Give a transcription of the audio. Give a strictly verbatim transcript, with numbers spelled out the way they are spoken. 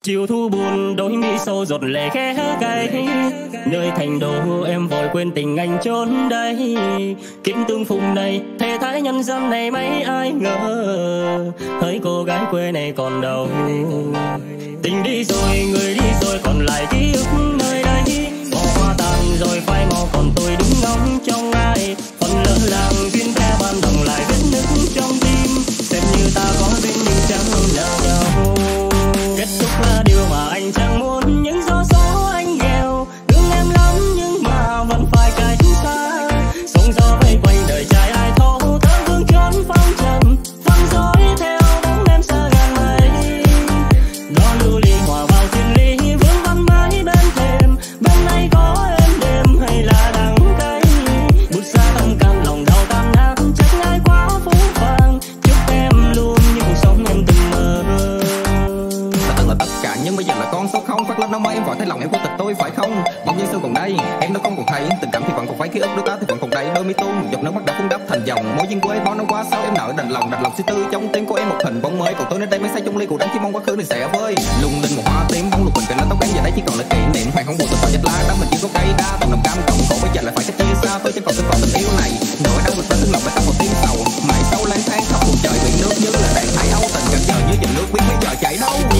Chiều thu buồn đôi mi sâu giọt lệ khẽ cay, nơi thành đô em vội quên tình anh trốn đây. Kính tương phùng này thế thái nhân dân này mấy ai ngờ, hỡi cô gái quê này còn đâu. Tình đi rồi người đi rồi còn lại ký ức nơi đây, bỏ hoa tàn rồi phai màu còn tôi đứng ngóng trong ai. Phần lỡ làng duyên theo ban đồng lại vết nứt trong tim, xem như ta có duyên nhưng chẳng nợ nhau. Kết thúc là điều mà anh chẳng muốn, những gió gió anh nghèo thương em lắm nhưng mà vẫn phải cách xa. Sóng gió vây quanh đời trai ai thấu thơ vương trốn phong trần, phăng dối theo bóng em xa gần ấy. Đó lưu ly hòa vào thiên lý vương văn mãi bên thềm, bên này có em đêm hay là đắng cay. Bút xa tâm can lòng đau tan nát chắc ai quá phũ phàng, chúc em luôn như cuộc sống em từng mơ. Là tất cả nhưng bây giờ là con số không phát lên nó mới em vội thấy lòng em vô tịch tôi phải không? Bỗng nhiên xưa còn đây em đã không còn thấy tình cảm thì vẫn còn phải, ký ức đôi ta thì vẫn còn đây. Đôi mi tu giọt nước mắt đã phun đắp thành dòng, mối duyên quê bao năm qua sao em nợ đành lòng đành lòng suy tư trong tim của em một hình bóng mới. Còn tôi nơi đây mới say chung ly cuộc đáng chỉ mong quá khứ này sẽ vơi lung linh một hoa tím bóng lục bình cạnh lá tóc em giờ đây chỉ còn là kỷ niệm. Hoàng hôn buồn tôi còn dịch lá đó mình chỉ có cây đa tầm đồng cam cộng khổ bây giờ lại phải cách chia xa. Tôi chẳng còn tin vào tình yêu này nỗi đau vượt lên thương lòng lại khắp một tim sầu mãi sâu lang thang khắp cuộc trời biển nước như là đàn hải âu tình gần giờ như dòng nước biết bây giờ chảy đâu.